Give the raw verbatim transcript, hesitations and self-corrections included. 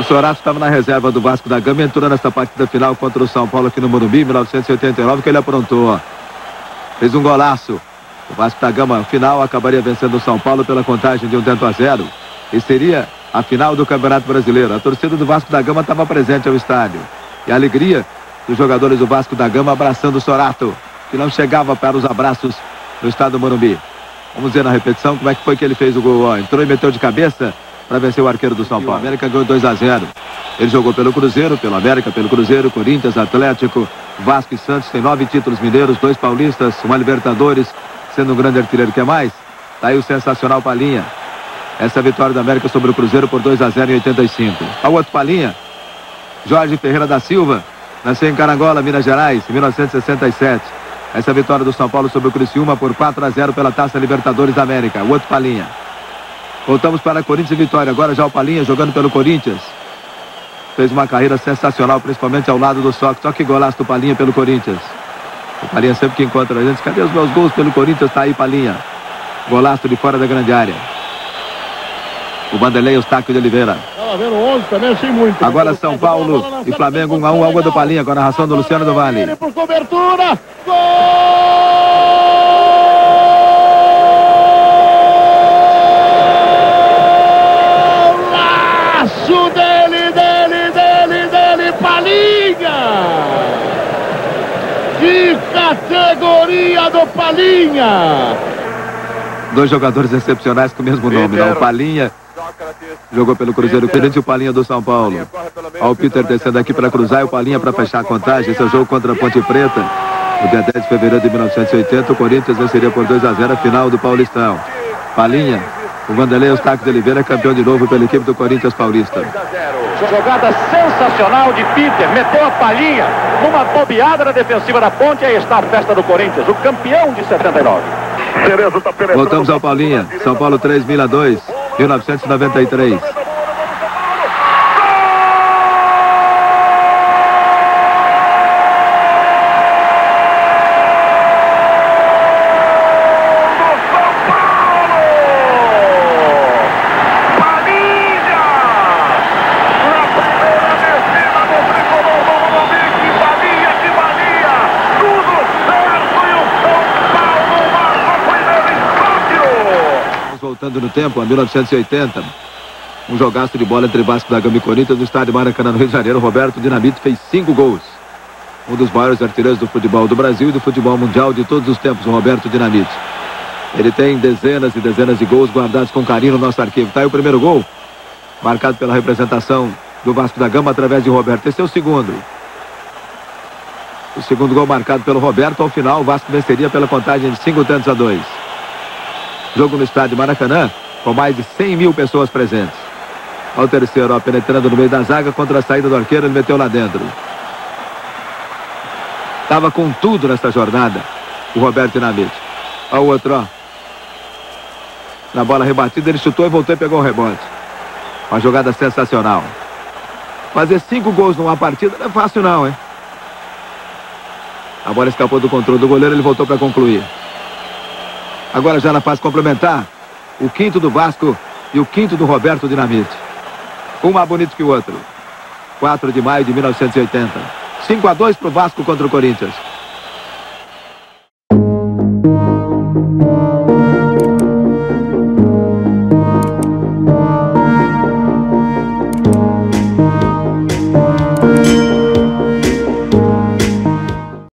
O Sorato estava na reserva do Vasco da Gama, entrou nessa partida final contra o São Paulo aqui no Morumbi, em mil novecentos e oitenta e nove, que ele aprontou. Fez um golaço. O Vasco da Gama, final, acabaria vencendo o São Paulo pela contagem de um tanto a zero. E seria a final do Campeonato Brasileiro. A torcida do Vasco da Gama estava presente ao estádio. E a alegria dos jogadores do Vasco da Gama abraçando o Sorato, que não chegava para os abraços no estádio do Morumbi. Vamos ver na repetição como é que foi que ele fez o gol. Ó, entrou e meteu de cabeça para vencer o arqueiro do São Paulo. O América ganhou dois a zero. Ele jogou pelo Cruzeiro, pelo América, pelo Cruzeiro, Corinthians, Atlético, Vasco e Santos. Tem nove títulos mineiros, dois paulistas, uma Libertadores, sendo um grande artilheiro. Quer mais? Tá aí o sensacional Palinha. Essa é a vitória do América sobre o Cruzeiro por dois a zero em oitenta e cinco. Ao outro Palinha, Jorge Ferreira da Silva, nasceu em Carangola, Minas Gerais, em mil novecentos e sessenta e sete. Essa é a vitória do São Paulo sobre o Criciúma por quatro a zero pela Taça Libertadores da América. O outro Palinha. Voltamos para Corinthians e Vitória. Agora já o Palinha jogando pelo Corinthians. Fez uma carreira sensacional, principalmente ao lado do Sox. Só que golaço do Palinha pelo Corinthians. O Palinha sempre que encontra a gente. Cadê os meus gols pelo Corinthians? Tá aí Palinha. Golaço de fora da grande área. O Vanderlei Eustáquio de Oliveira. Agora São Paulo e Flamengo um a um. Água do Palinha com a narração do Luciano do Vale. Por cobertura. Golaço dele, dele, dele, dele, Palinha. Que categoria do Palinha. Dois jogadores excepcionais com o mesmo nome, não? O Palinha jogou pelo Cruzeiro, Corinthians, e o Palinha do São Paulo. Olha o Peter descendo aqui para cruzar e o Palinha para fechar a contagem. Esse é o jogo contra a Ponte Preta. No dia dez de fevereiro de mil novecentos e oitenta, o Corinthians venceria por dois a zero a final do Paulistão. Palinha, o Vanderlei Eustáquio de Oliveira, campeão de novo pela equipe do Corinthians Paulista. Jogada sensacional de Peter, meteu a Palinha numa bobeada na defensiva da Ponte. Aí está a festa do Corinthians, o campeão de setenta e nove. Voltamos ao Paulinha. São Paulo três, Vila dois, mil novecentos e noventa e três. Voltando no tempo, a mil novecentos e oitenta, um jogaço de bola entre Vasco da Gama e Corinthians no estádio Maracanã, no Rio de Janeiro. Roberto Dinamite fez cinco gols. Um dos maiores artilheiros do futebol do Brasil e do futebol mundial de todos os tempos, o Roberto Dinamite. Ele tem dezenas e dezenas de gols guardados com carinho no nosso arquivo. Tá aí o primeiro gol, marcado pela representação do Vasco da Gama através de Roberto. Esse é o segundo. O segundo gol marcado pelo Roberto. Ao final, o Vasco venceria pela contagem de cinco tantos a dois. Jogo no estádio Maracanã, com mais de cem mil pessoas presentes. Ao terceiro, ó, penetrando no meio da zaga, contra a saída do arqueiro, ele meteu lá dentro. Estava com tudo nessa jornada, o Roberto Dinamite. Ó o outro, ó. Na bola rebatida, ele chutou e voltou e pegou o rebote. Uma jogada sensacional. Fazer cinco gols numa partida não é fácil não, hein? A bola escapou do controle do goleiro, ele voltou para concluir. Agora já na fase complementar, o quinto do Vasco e o quinto do Roberto Dinamite. Um mais bonito que o outro. quatro de maio de mil novecentos e oitenta. cinco a dois para o Vasco contra o Corinthians.